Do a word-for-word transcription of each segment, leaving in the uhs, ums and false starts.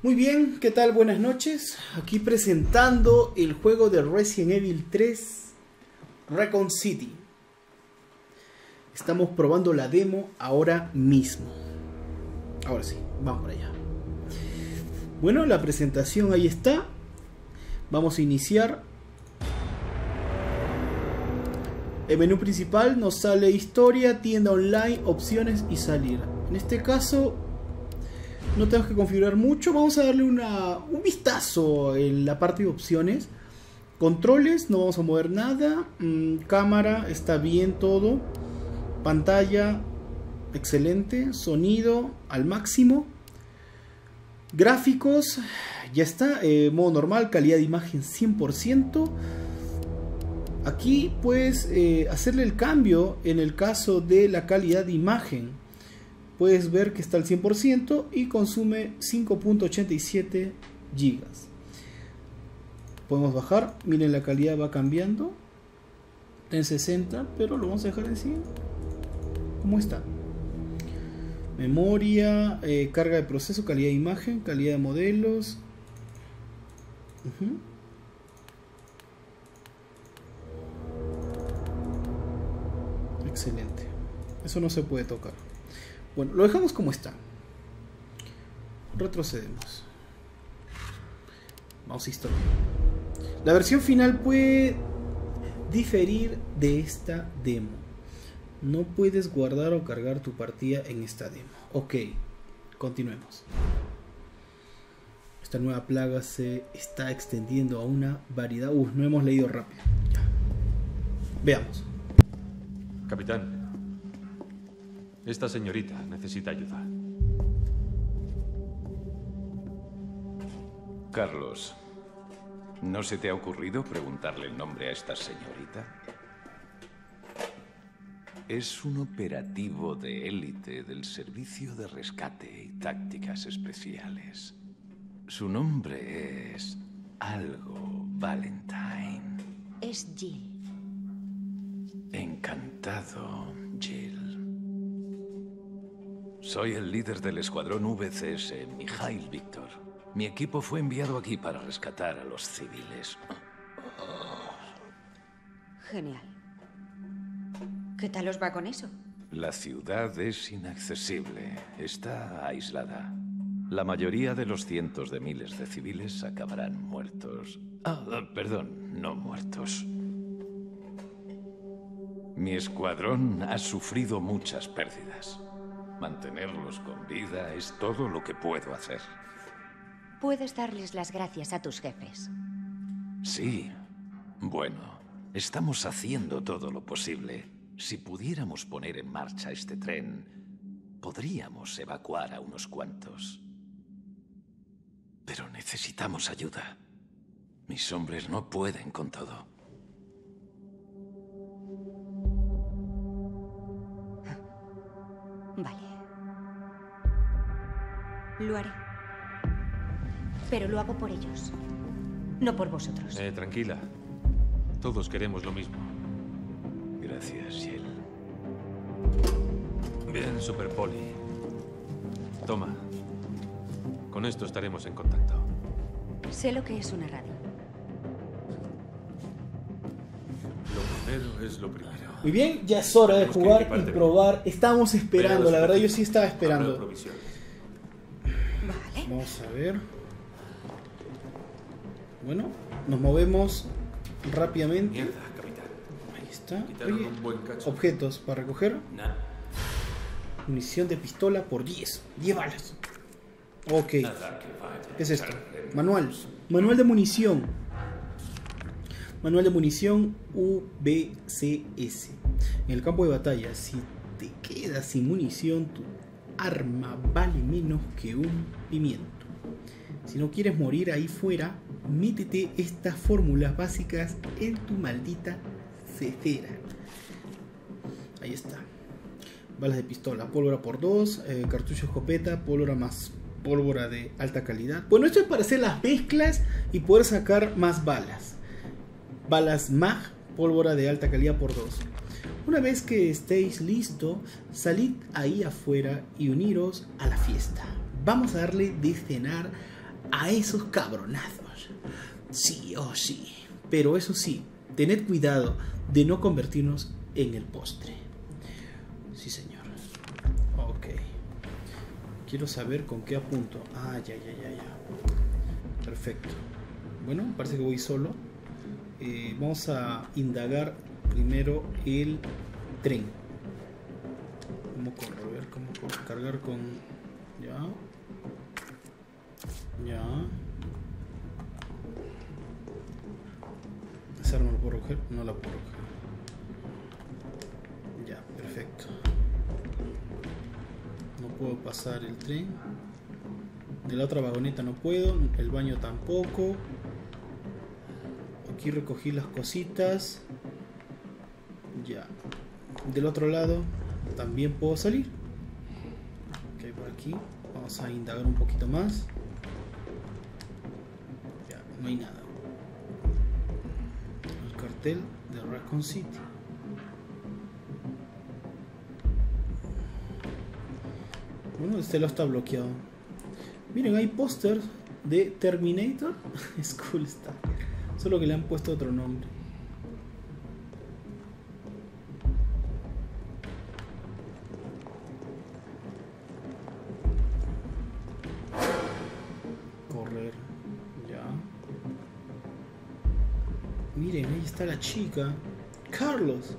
Muy bien, ¿qué tal? Buenas noches. Aquí presentando el juego de Resident Evil tres, Raccoon City. Estamos probando la demo ahora mismo. Ahora sí, vamos por allá. Bueno, la presentación ahí está. Vamos a iniciar. El menú principal nos sale historia, tienda online, opciones y salir. En este caso no tenemos que configurar mucho. Vamos a darle una, un vistazo en la parte de opciones. Controles, no vamos a mover nada. Mm, cámara, está bien todo. Pantalla, excelente. Sonido, al máximo. Gráficos, ya está. Eh, modo normal, calidad de imagen cien por ciento. Aquí puedes eh, hacerle el cambio en el caso de la calidad de imagen. Puedes ver que está al cien por ciento y consume cinco punto ochenta y siete gigas. Podemos bajar, miren, la calidad va cambiando. Está en sesenta, pero lo vamos a dejar en cien. ¿Cómo está? Memoria, eh, carga de proceso, calidad de imagen, calidad de modelos. Uh-huh. Excelente. Eso no se puede tocar. Bueno, lo dejamos como está. Retrocedemos. Vamos a historia. La versión final puede diferir de esta demo. No puedes guardar o cargar tu partida en esta demo. Ok, continuemos. Esta nueva plaga se está extendiendo a una variedad. Uh, no hemos leído rápido. Ya. Veamos. Capitán, esta señorita necesita ayuda. Carlos, ¿no se te ha ocurrido preguntarle el nombre a esta señorita? Es un operativo de élite del Servicio de Rescate y Tácticas Especiales. Su nombre es algo Valentine. Es Jill. Encantado, Jill. Soy el líder del escuadrón V C S, Mikhail Victor. Mi equipo fue enviado aquí para rescatar a los civiles. Genial. ¿Qué tal os va con eso? La ciudad es inaccesible. Está aislada. La mayoría de los cientos de miles de civiles acabarán muertos. Ah, perdón, no muertos. Mi escuadrón ha sufrido muchas pérdidas. Mantenerlos con vida es todo lo que puedo hacer. Puedes darles las gracias a tus jefes. Sí. Bueno, estamos haciendo todo lo posible. Si pudiéramos poner en marcha este tren, podríamos evacuar a unos cuantos. Pero necesitamos ayuda. Mis hombres no pueden con todo. Vale. Lo haré. Pero lo hago por ellos. No por vosotros. Eh, tranquila. Todos queremos lo mismo. Gracias, Jill. Bien, Super Poli. Toma. Con esto estaremos en contacto. Sé lo que es una radio. Lo primero es lo primero. Muy bien, ya es hora de jugar y probar. Estamos esperando, la verdad yo sí estaba esperando. Vale. Vamos a ver. Bueno, nos movemos rápidamente. Mierda, capitán. Ahí está. Quitaron Oye, un buen cacho. objetos para recoger. Nada. Munición de pistola por diez. diez balas. Ok. Nada que vaya. ¿Qué es esto? Manual. Manual de munición. Manual de munición U V C S. En el campo de batalla, si te quedas sin munición, tu arma vale menos que un pimiento. Si no quieres morir ahí fuera, métete estas fórmulas básicas en tu maldita cestera. Ahí está. Balas de pistola, pólvora por dos, eh, cartucho escopeta, pólvora más pólvora de alta calidad. Bueno, esto es para hacer las mezclas y poder sacar más balas. Balas M A G, pólvora de alta calidad por dos. Una vez que estéis listos, salid ahí afuera y uniros a la fiesta. Vamos a darle de cenar a esos cabronazos. Sí, oh sí. Pero eso sí, tened cuidado de no convertirnos en el postre. Sí, señor. Ok. Quiero saber con qué apunto. Ah, ya, ya, ya, ya. Perfecto. Bueno, parece que voy solo. Eh, vamos a indagar primero el tren. ¿Cómo correr? ¿Cómo cargar con...? Ya. Ya. ¿Esa arma la puedo recoger? No la puedo recoger. Ya, perfecto. No puedo pasar el tren. De la otra vagoneta no puedo. El baño tampoco. Aquí recogí las cositas. Ya. Del otro lado también puedo salir. Ok, por aquí. Vamos a indagar un poquito más. Ya, no hay nada. El cartel de Raccoon City. Bueno, este lado está bloqueado. Miren, hay pósters de Terminator. School Star. Solo que le han puesto otro nombre. Correr. Ya. Miren, ahí está la chica. Carlos.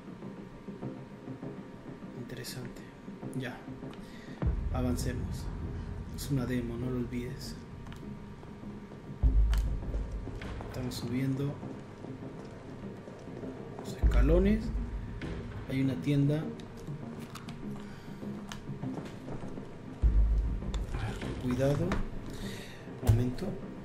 Interesante. Ya. Avancemos. Es una demo, no lo olvides. Estamos subiendo los escalones. Hay una tienda. Cuidado. Un momento.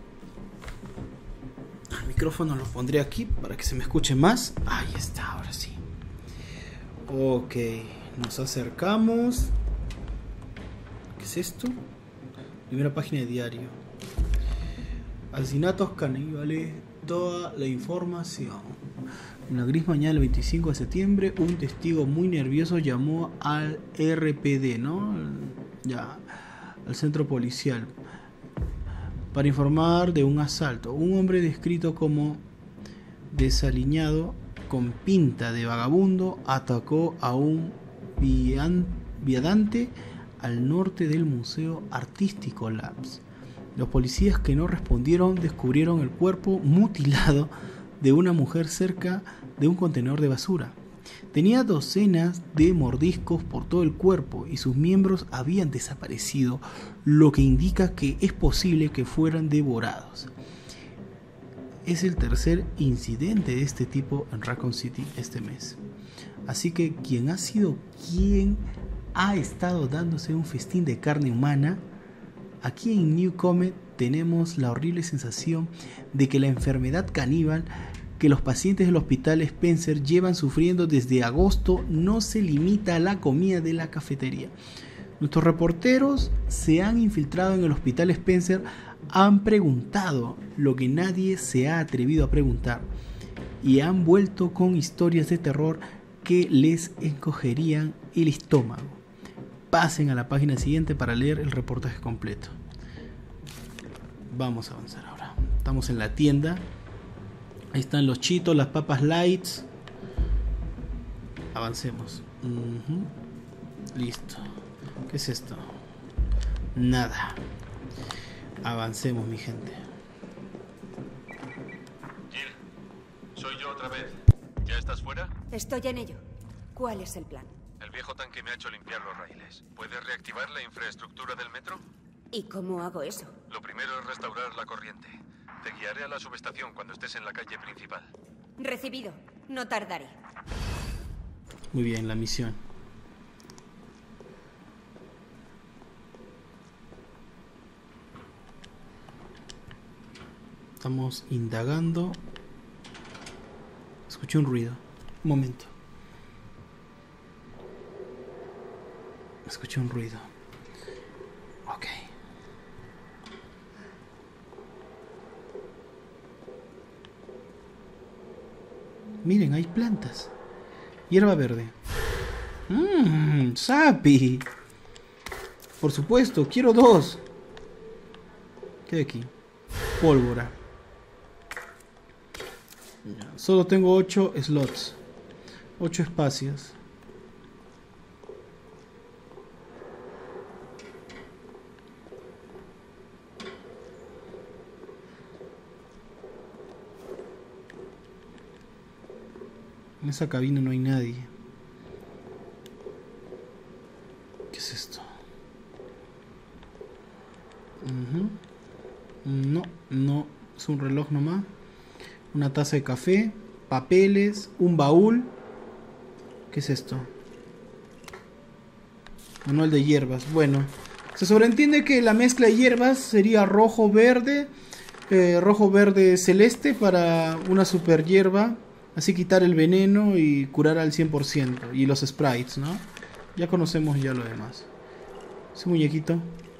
El micrófono lo pondré aquí para que se me escuche más. Ahí está, ahora sí. Ok, nos acercamos. ¿Qué es esto? Primera página de diario. Asesinatos caníbales, toda la información. En la gris mañana del veinticinco de septiembre, un testigo muy nervioso llamó al R P D, ¿no? Ya, al centro policial, para informar de un asalto. Un hombre descrito como desaliñado, con pinta de vagabundo, atacó a un viandante al norte del Museo Artístico Labs. Los policías que no respondieron descubrieron el cuerpo mutilado de una mujer cerca de un contenedor de basura. Tenía docenas de mordiscos por todo el cuerpo y sus miembros habían desaparecido, lo que indica que es posible que fueran devorados. Es el tercer incidente de este tipo en Raccoon City este mes. Así que quien ha sido quien ha estado dándose un festín de carne humana. Aquí en New Comet tenemos la horrible sensación de que la enfermedad caníbal que los pacientes del hospital Spencer llevan sufriendo desde agosto no se limita a la comida de la cafetería. Nuestros reporteros se han infiltrado en el hospital Spencer, han preguntado lo que nadie se ha atrevido a preguntar y han vuelto con historias de terror que les encogerían el estómago. Pasen a la página siguiente para leer el reportaje completo. Vamos a avanzar ahora. Estamos en la tienda. Ahí están los chitos, las papas lights. Avancemos. Uh-huh. Listo. ¿Qué es esto? Nada. Avancemos, mi gente. Jill, soy yo otra vez. ¿Ya estás fuera? Estoy en ello. ¿Cuál es el plan? El viejo tanque me ha hecho limpiar los raíles. ¿Puedes reactivar la infraestructura del metro? ¿Y cómo hago eso? Lo primero es restaurar la corriente. Te guiaré a la subestación cuando estés en la calle principal. Recibido. No tardaré. Muy bien, la misión. Estamos indagando. Escuché un ruido. Un momento. Escuché un ruido. Ok. Miren, hay plantas. Hierba verde. Mmm, Sapi. Por supuesto, quiero dos. ¿Qué hay aquí? Pólvora. Ya, solo tengo ocho slots. ocho espacios. En esa cabina no hay nadie. ¿Qué es esto? Uh-huh. No, no, es un reloj nomás. Una taza de café, papeles, un baúl. ¿Qué es esto? Manual de hierbas. Bueno, se sobreentiende que la mezcla de hierbas sería rojo-verde, eh, rojo-verde celeste para una super hierba. Así quitar el veneno y curar al cien por ciento. Y los sprites, ¿no? Ya conocemos ya lo demás. Ese muñequito.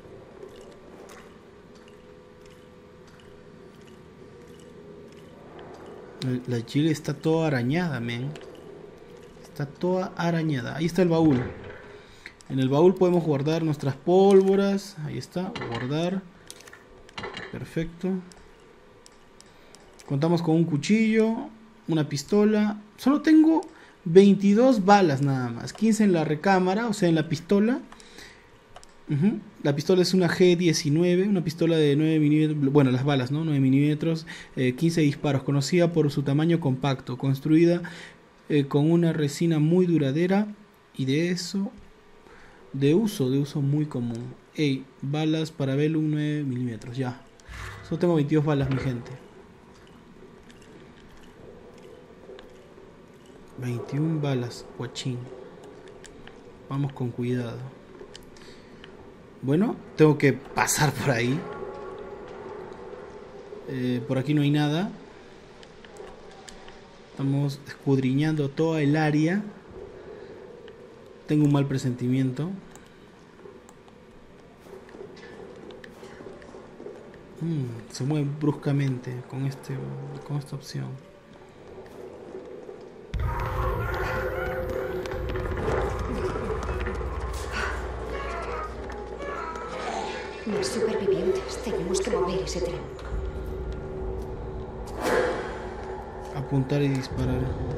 La chile está toda arañada, men. Está toda arañada. Ahí está el baúl. En el baúl podemos guardar nuestras pólvoras. Ahí está, guardar. Perfecto. Contamos con un cuchillo, una pistola. Solo tengo veintidós balas nada más. quince en la recámara, o sea, en la pistola. Uh-huh. La pistola es una G diecinueve, una pistola de nueve milímetros, bueno, las balas, ¿no? nueve milímetros, eh, quince disparos, conocida por su tamaño compacto, construida eh, con una resina muy duradera y de eso, de uso, de uso muy común. Ey, balas para Velum nueve milímetros, ya. Solo tengo veintidós balas, mi gente. veintiuna balas, guachín. Vamos con cuidado. Bueno, tengo que pasar por ahí. Eh, por aquí no hay nada. Estamos escudriñando toda el área. Tengo un mal presentimiento. Mm, se mueve bruscamente con, este, con esta opción. Los supervivientes, tenemos que mover ese tren. Apuntar y disparar.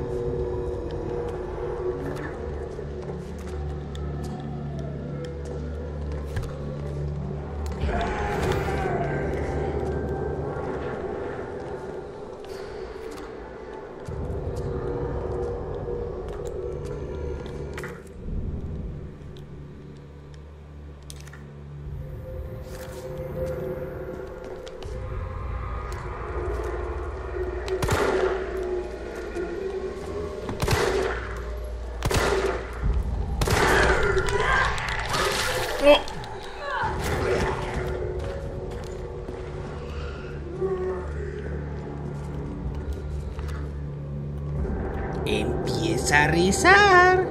Empieza a rizar.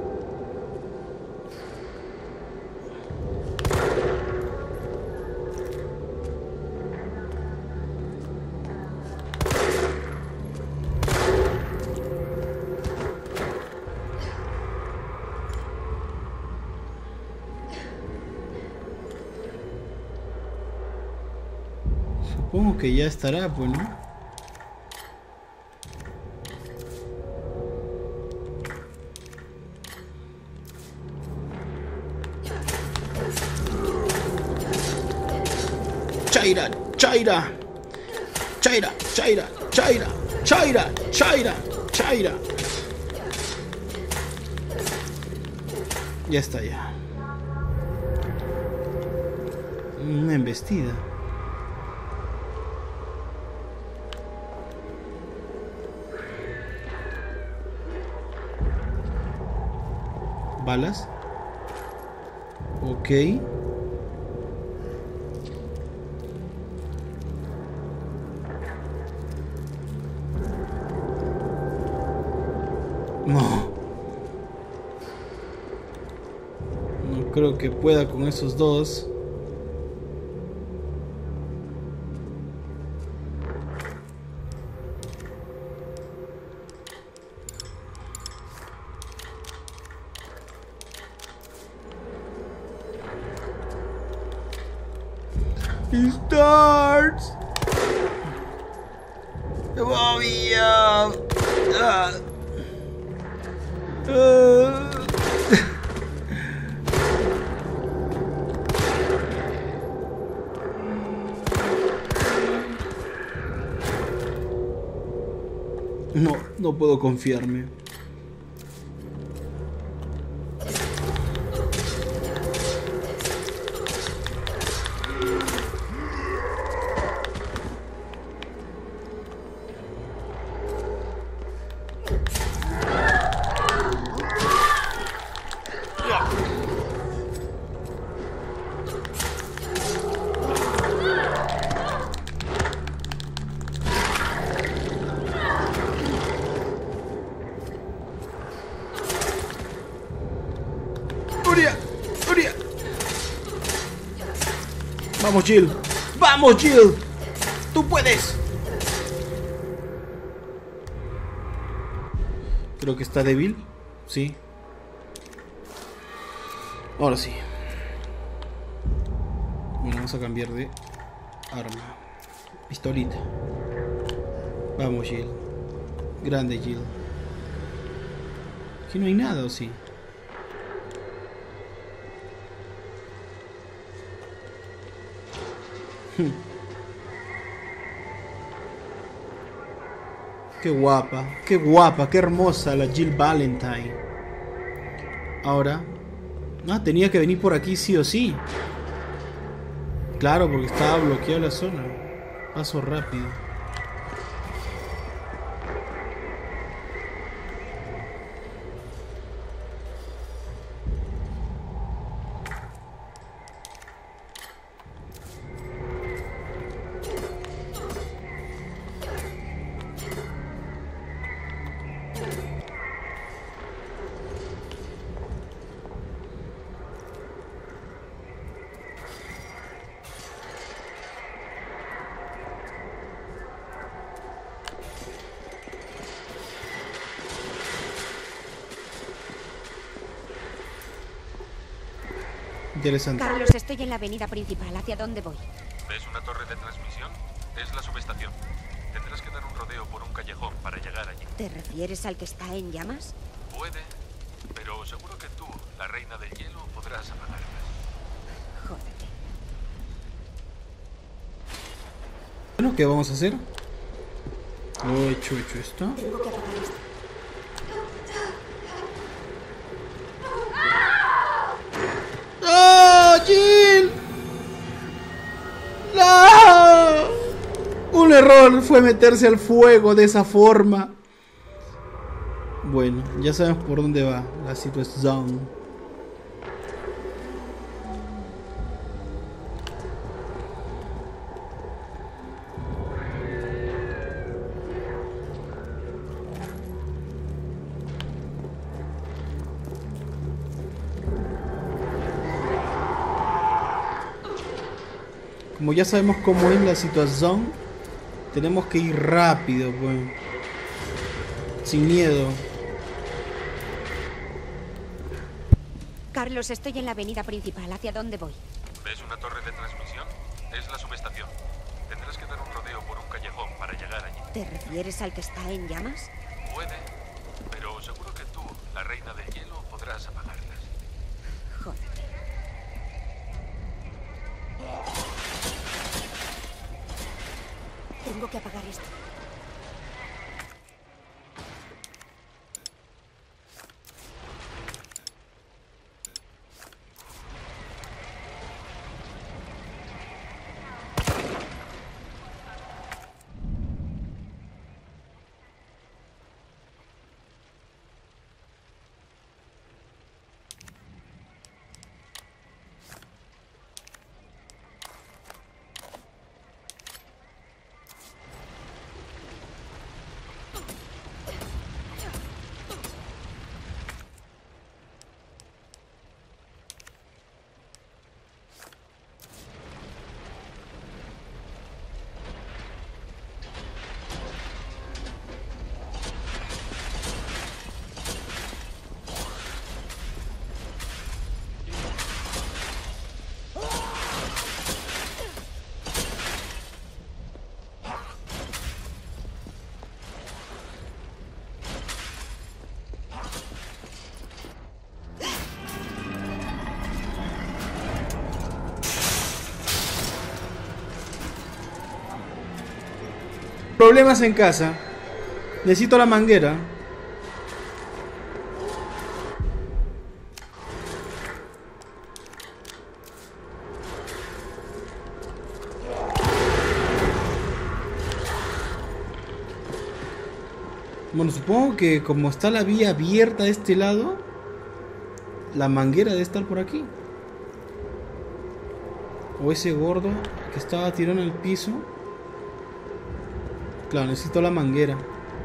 Supongo que ya estará, pues, ¿no? Chaira, Chaira, Chaira, Chaira, Chaira, Chaira, Chaira, Chaira. Ya está ya. Una embestida. Balas. Ok. No. No creo que pueda con esos dos. It starts. Bobby, uh, uh, uh. No, no puedo confiarme. Vamos, Jill. Vamos, Jill. Tú puedes. Creo que está débil. Sí. Ahora sí. Bueno, vamos a cambiar de arma. Pistolita. Vamos, Jill. Grande, Jill. Aquí no hay nada, ¿o sí? Qué guapa, qué guapa, qué hermosa la Jill Valentine. Ahora, ah, tenía que venir por aquí sí o sí. Claro, porque estaba bloqueada la zona. Paso rápido. Interesante. Carlos, estoy en la avenida principal. ¿Hacia dónde voy? ¿Ves una torre de transmisión? Es la subestación. Tendrás que dar un rodeo por un callejón para llegar allí. ¿Te refieres al que está en llamas? Puede, pero seguro que tú, la reina del hielo, podrás apagarlas. Jódete. Bueno, ¿qué vamos a hacer? Lo he hecho, hecho esto. Tengo que apagar esto. ¡Oh, Jill! ¡No! Un error fue meterse al fuego de esa forma. Bueno, ya sabemos por dónde va la situación. Como ya sabemos cómo es la situación, tenemos que ir rápido, pues. Sin miedo. Carlos, estoy en la avenida principal. ¿Hacia dónde voy? ¿Ves una torre de transmisión? Es la subestación. Tendrás que dar un rodeo por un callejón para llegar allí. ¿Te refieres al que está en llamas? Puede, pero seguro que tú, la reina del hielo, podrás apagarlas. Jódete. Tengo que apagar esto. Problemas en casa. Necesito la manguera. Bueno, supongo que como está la vía abierta de este lado, la manguera debe estar por aquí. O ese gordo que estaba tirado en el piso. Claro, necesito la manguera.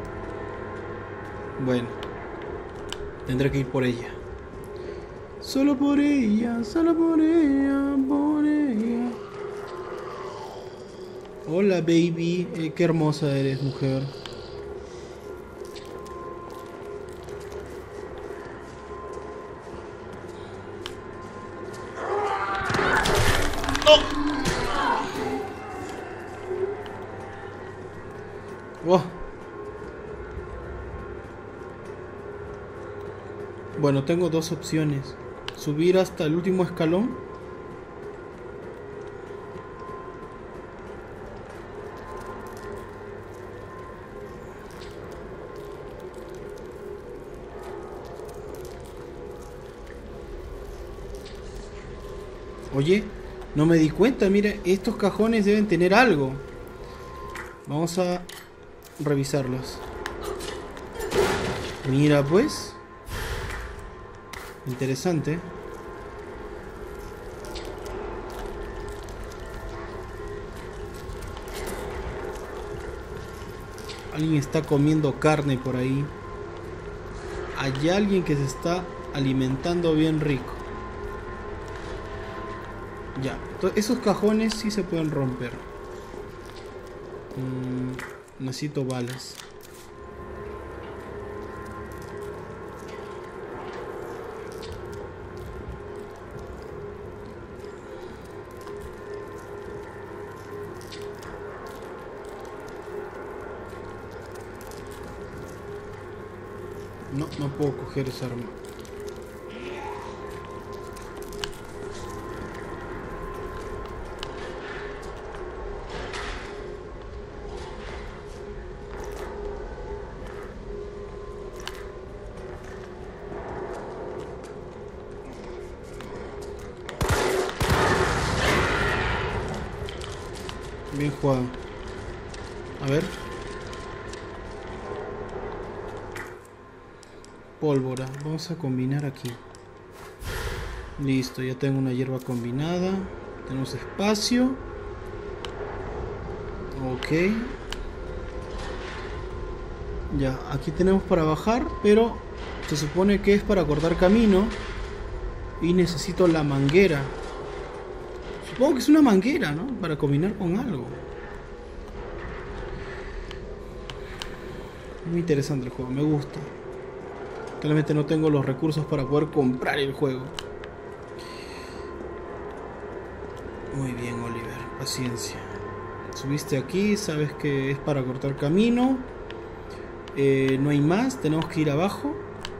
Bueno, tendré que ir por ella. Solo por ella, solo por ella, por ella. Hola, baby. Eh, qué hermosa eres, mujer. Oh. Bueno, tengo dos opciones. Subir hasta el último escalón. Oye, no me di cuenta. Mira, estos cajones deben tener algo. Vamos a revisarlos. Mira pues. Interesante. Alguien está comiendo carne por ahí. Hay alguien que se está alimentando bien rico. Ya, esos cajones sí se pueden romper. Mm, necesito balas. No, no puedo coger esa arma. Bien jugado. A ver. Pólvora. Vamos a combinar aquí. Listo, ya tengo una hierba combinada. Tenemos espacio. Ok. Ya, aquí tenemos para bajar, pero se supone que es para cortar camino. Y necesito la manguera. Supongo que es una manguera, ¿no? Para combinar con algo. Muy interesante el juego, me gusta. Claramente no tengo los recursos para poder comprar el juego. Muy bien, Oliver, paciencia. Subiste aquí, sabes que es para cortar camino. Eh, no hay más, tenemos que ir abajo.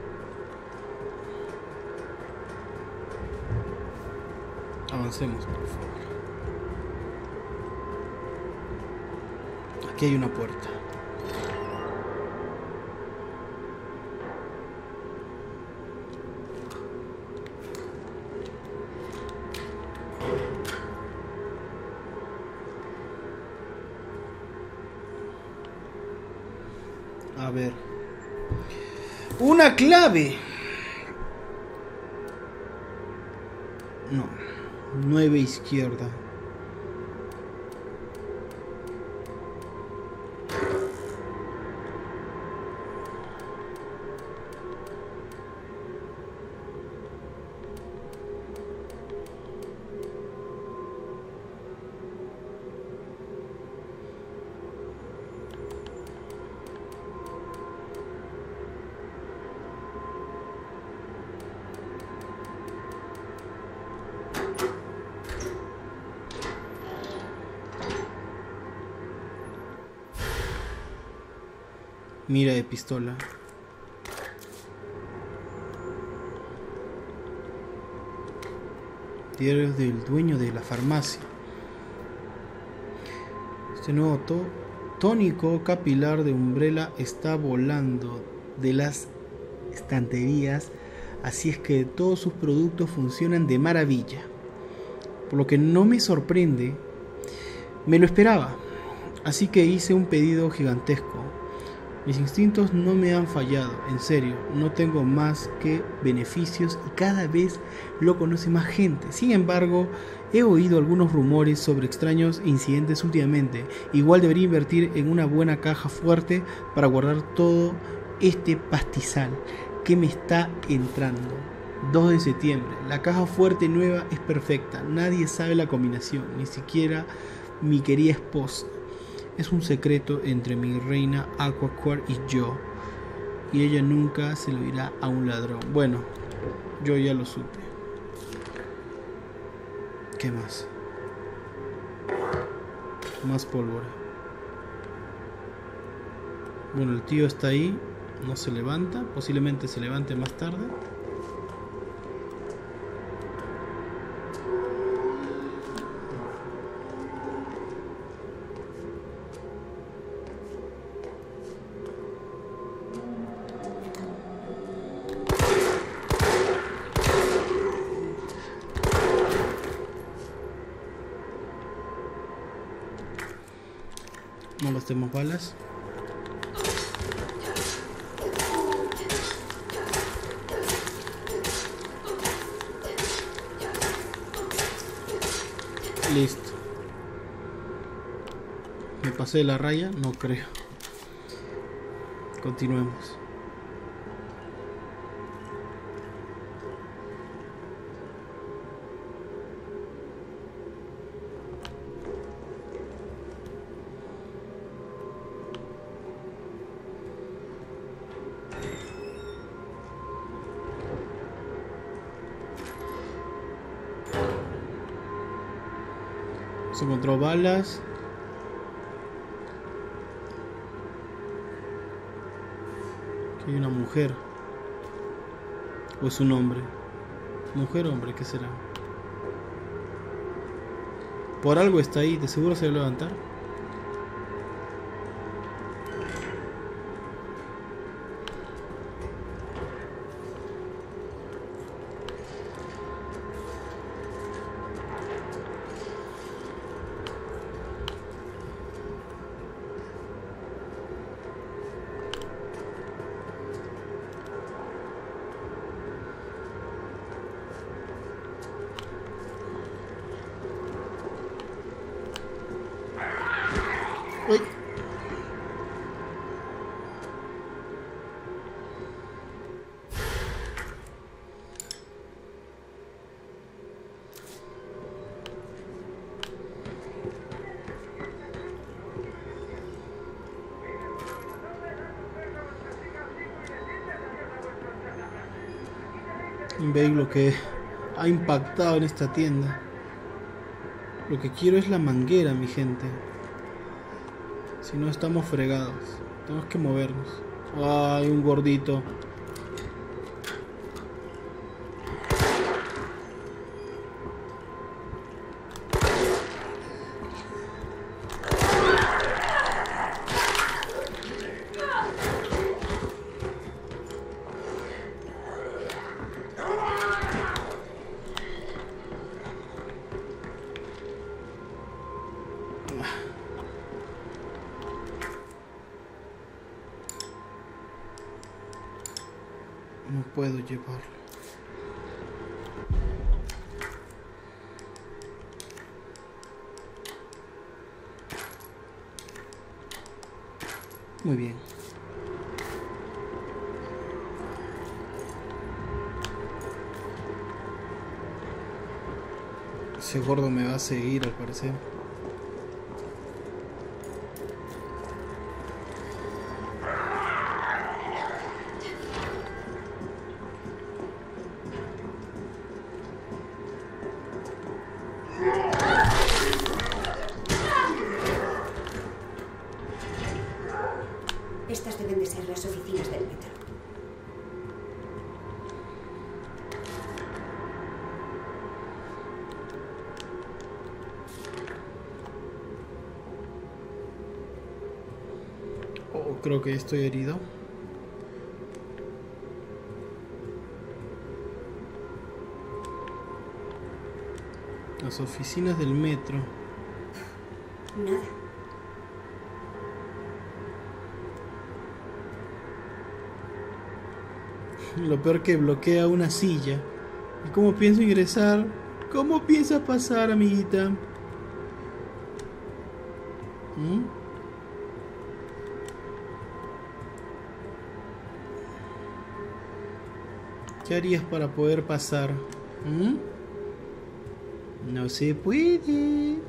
Avancemos, por favor. Aquí hay una puerta. A ver. Una clave. No. Nueve izquierda. Mira de pistola. Diarios del dueño de la farmacia. Este nuevo auto tónico capilar de Umbrella está volando de las estanterías, así es que todos sus productos funcionan de maravilla. Por lo que no me sorprende, me lo esperaba, así que hice un pedido gigantesco. Mis instintos no me han fallado, en serio, no tengo más que beneficios y cada vez lo conoce más gente. Sin embargo, he oído algunos rumores sobre extraños incidentes últimamente. Igual debería invertir en una buena caja fuerte para guardar todo este pastizal que me está entrando. dos de septiembre, la caja fuerte nueva es perfecta, nadie sabe la combinación, ni siquiera mi querida esposa. Es un secreto entre mi reina Aquacore y yo, y ella nunca se lo dirá a un ladrón. Bueno, yo ya lo supe. ¿Qué más? Más pólvora. Bueno, el tío está ahí, no se levanta, posiblemente se levante más tarde. No gastemos balas. Listo. ¿Me pasé de la raya? No creo. Continuemos. Se encontró balas. Aquí hay una mujer. ¿O es un hombre? Mujer o hombre, ¿qué será? Por algo está ahí, de seguro se va a levantar. Uy. Veis lo que ha impactado en esta tienda. Lo que quiero es la manguera, mi gente. Si no, estamos fregados. Tenemos que movernos. Ay, un gordito. No puedo llevarlo. Muy bien. Ese gordo me va a seguir, al parecer. Estas deben de ser las oficinas del metro. Oh, creo que estoy herido. Las oficinas del metro. Nada. Lo peor que bloquea una silla. ¿Y cómo pienso ingresar? ¿Cómo piensas pasar, amiguita? ¿Mm? ¿Qué harías para poder pasar? ¿Mm? No se puede.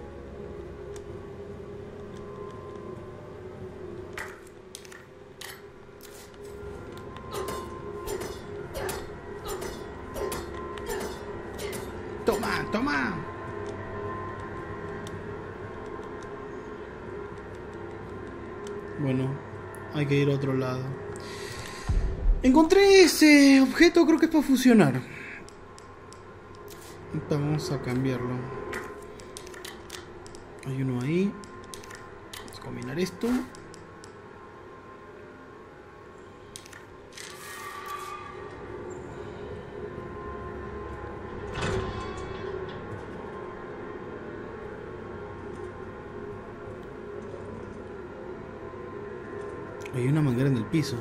Toma, toma. Bueno, hay que ir a otro lado. Encontré ese objeto, creo que es para fusionar. Vamos a cambiarlo. Hay uno ahí. Vamos a combinar esto. Hay una manguera en el piso.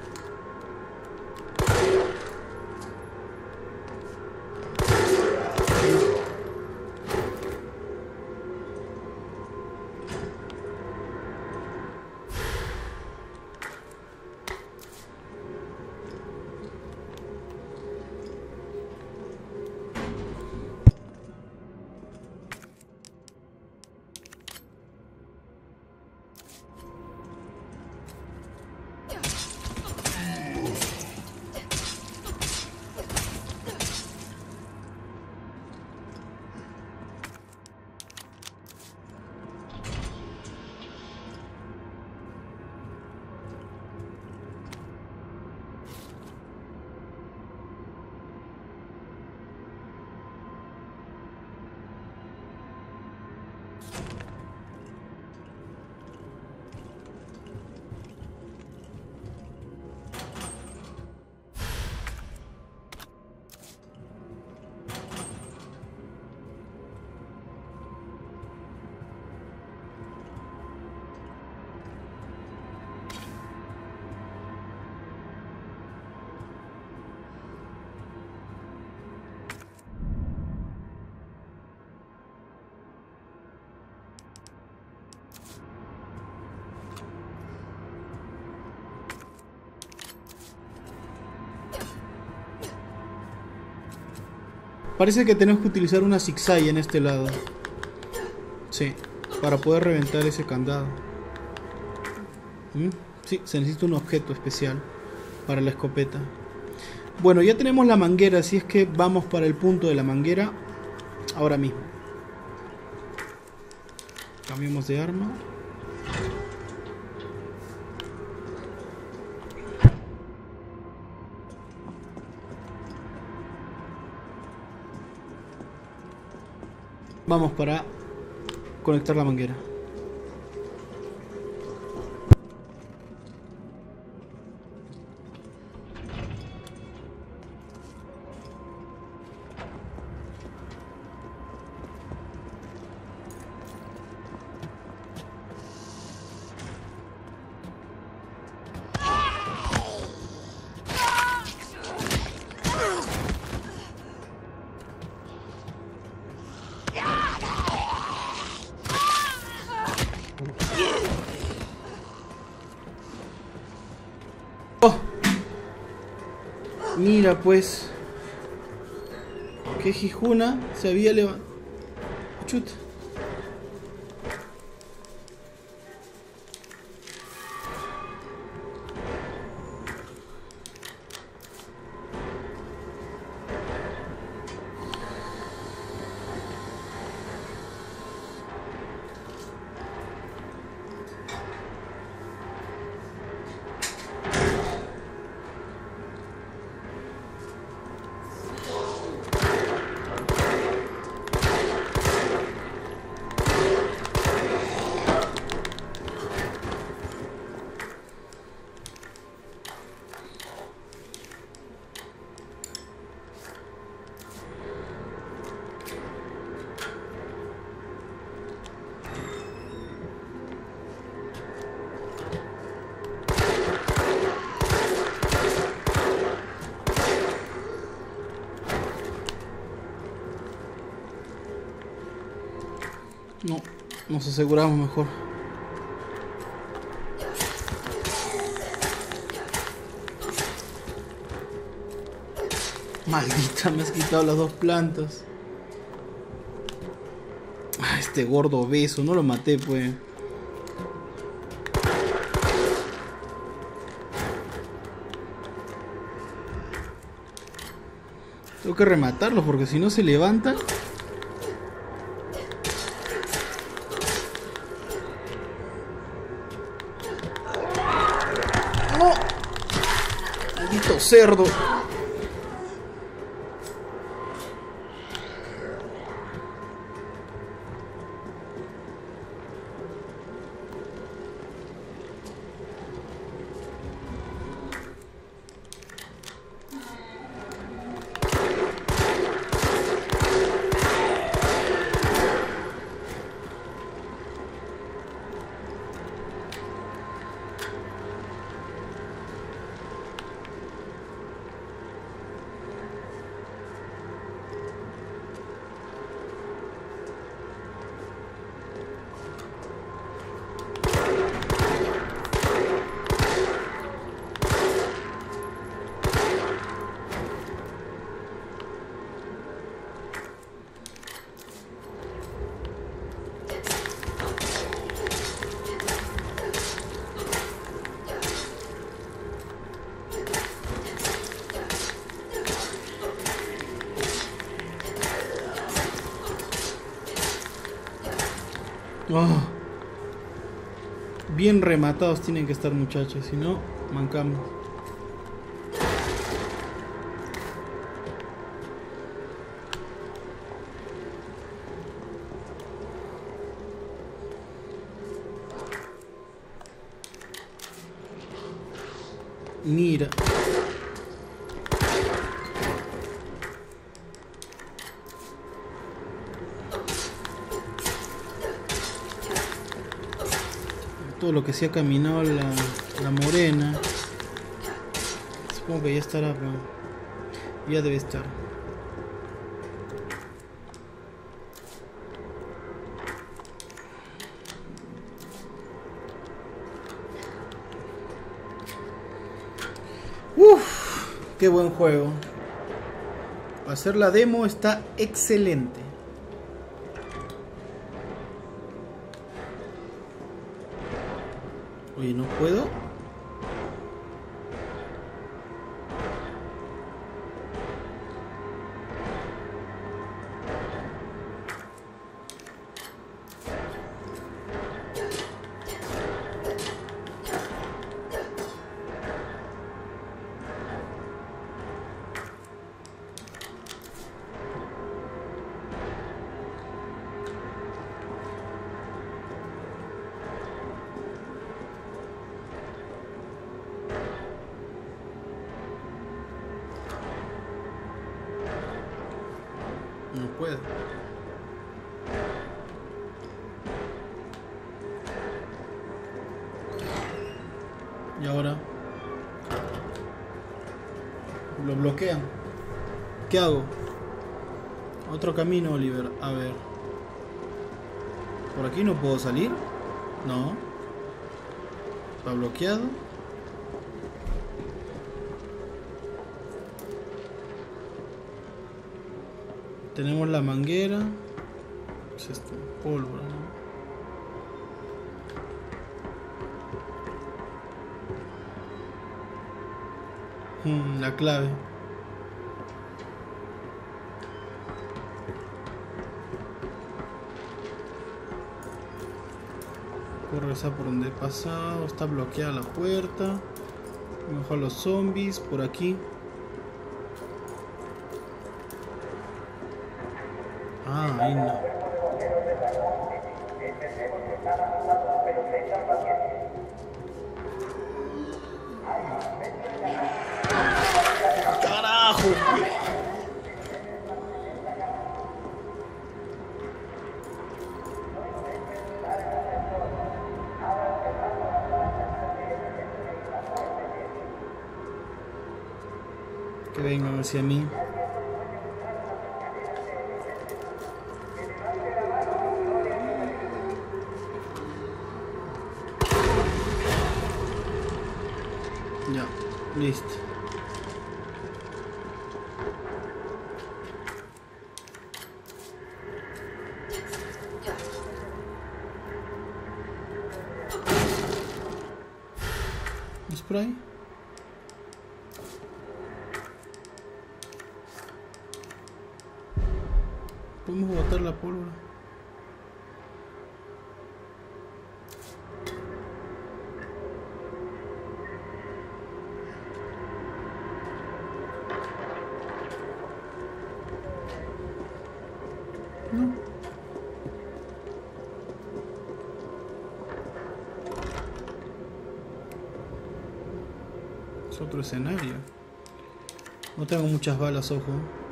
Parece que tenemos que utilizar una zigzag en este lado. Sí, para poder reventar ese candado. ¿Mm? Sí, se necesita un objeto especial para la escopeta. Bueno, ya tenemos la manguera, así es que vamos para el punto de la manguera ahora mismo. Cambiamos de arma. Vamos para conectar la manguera. Mira pues, que Hijuna se había levantado. Chuta. Nos aseguramos mejor. Maldita, me has quitado las dos plantas. Ah, este gordo obeso, no lo maté, pues. Tengo que rematarlos porque si no se levantan. ¡No! Maldito cerdo. Oh. Bien rematados tienen que estar, muchachos, si no, mancamos. Mira. Todo lo que se ha caminado la, la morena. Supongo que ya estará, pero ya debe estar. Uff, qué buen juego. Para hacer la demo está excelente. Oye, no puedo. No puedo. Y ahora lo bloquean. ¿Qué hago? Otro camino, Oliver. A ver. ¿Por aquí no puedo salir? No. Está bloqueado. Tenemos la manguera. Es esto, pólvora, ¿no? Hmm, la clave. Puedo regresar por donde he pasado. Está bloqueada la puerta. Mejor los zombies por aquí. Ah, ahí no. ¡Carajo! Que vengan hacia mí. Ya, listo. Spray. Podemos botar la pólvora. No. Es otro escenario. No tengo muchas balas, ojo.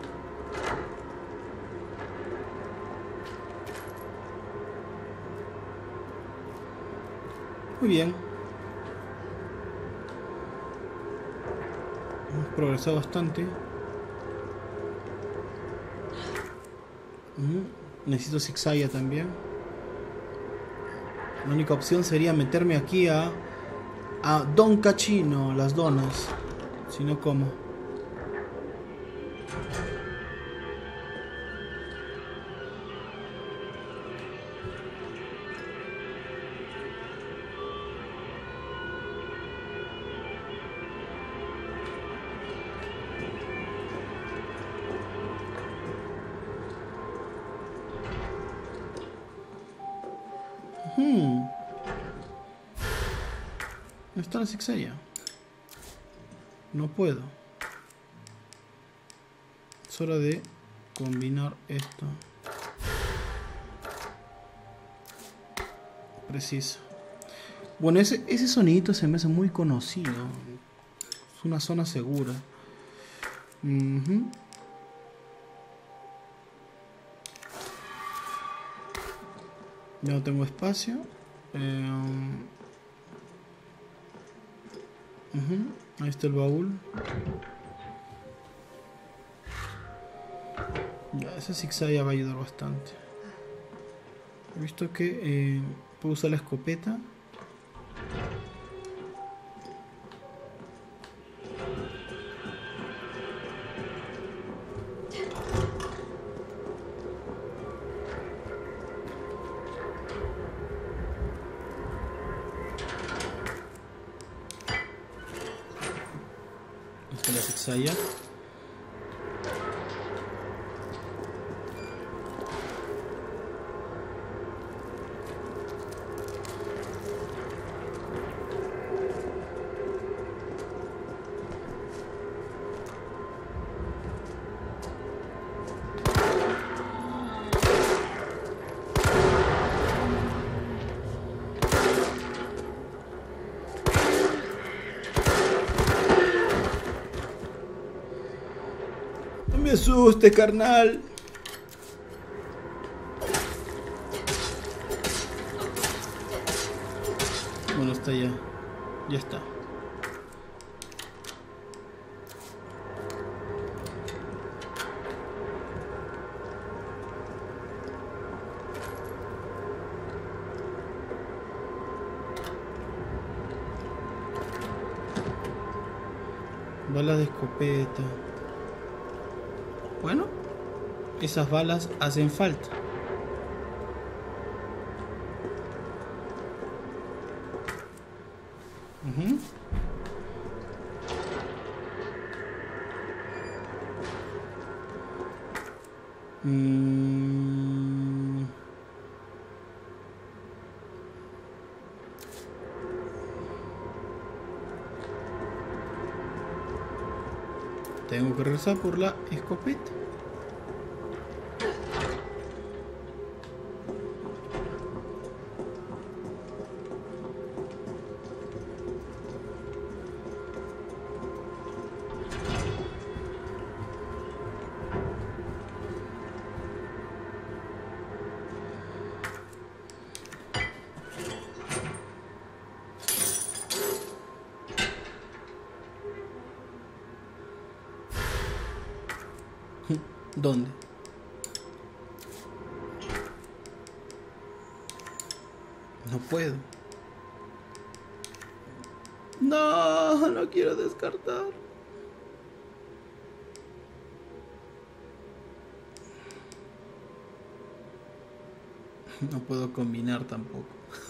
Muy bien. Hemos progresado bastante. Mm, necesito zigzag también. La única opción sería meterme aquí a a Don Cachino, las donas. Si no, ¿cómo? Hmm. ¿Dónde está la zigzag? No puedo. Es hora de combinar esto. Preciso. Bueno, ese, ese sonidito se me hace muy conocido. Es una zona segura. Uh-huh. Ya no tengo espacio. Eh, uh-huh. Ahí está el baúl. Ya, ese zigzag ya va a ayudar bastante. He visto que eh, puedo usar la escopeta. Esta es la zigzag. No me asustes, carnal. Bueno, está ya. Ya está. Balas de escopeta. Bueno, esas balas hacen falta. Uh-huh. mm. Tengo que regresar por la escopeta. ¿Dónde? No puedo. No, no quiero descartar. No puedo combinar tampoco.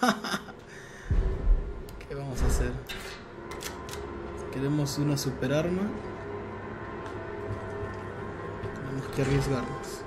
¿Qué vamos a hacer? Queremos una super arma. Tenemos que arriesgarnos.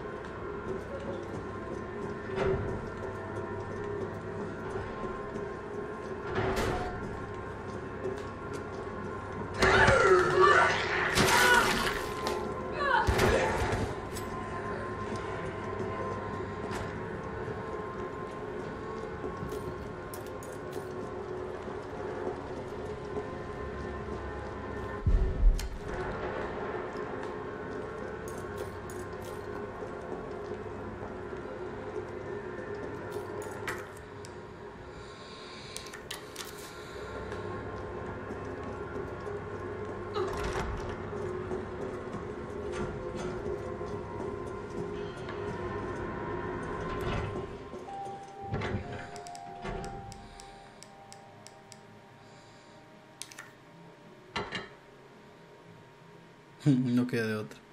No queda de otra.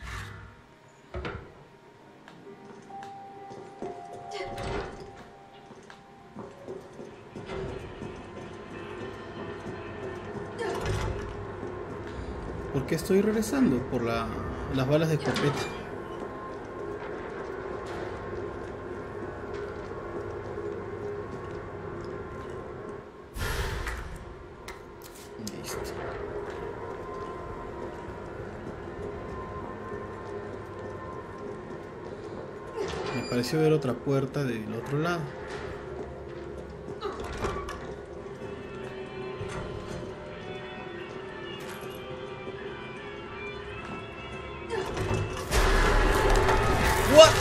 ¿Por qué estoy regresando? Por la, las balas de escopeta. Listo. Me pareció ver otra puerta del otro lado. What?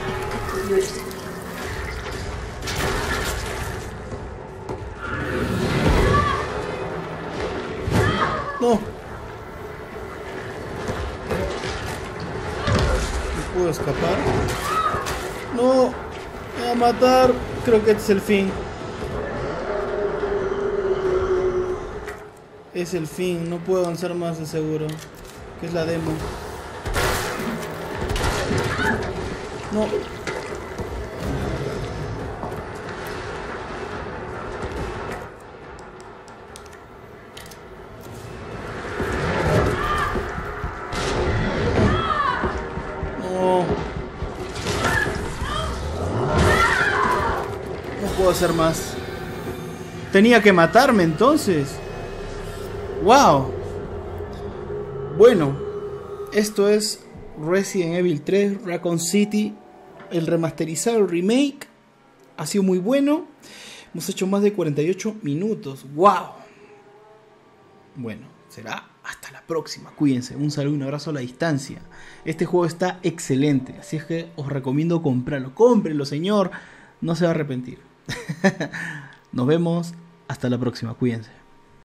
No. No puedo escapar. No, me va a matar. Creo que este es el fin. Es el fin. No puedo avanzar más de seguro. Que es la demo. No. No. No puedo hacer más. Tenía que matarme entonces. Wow. Bueno, esto es Resident Evil tres Raccoon City. El remasterizado, el remake, ha sido muy bueno. Hemos hecho más de cuarenta y ocho minutos. ¡Wow! Bueno, será hasta la próxima. Cuídense. Un saludo y un abrazo a la distancia. Este juego está excelente. Así es que os recomiendo comprarlo. Cómprenlo, señor. No se va a arrepentir. Nos vemos. Hasta la próxima. Cuídense.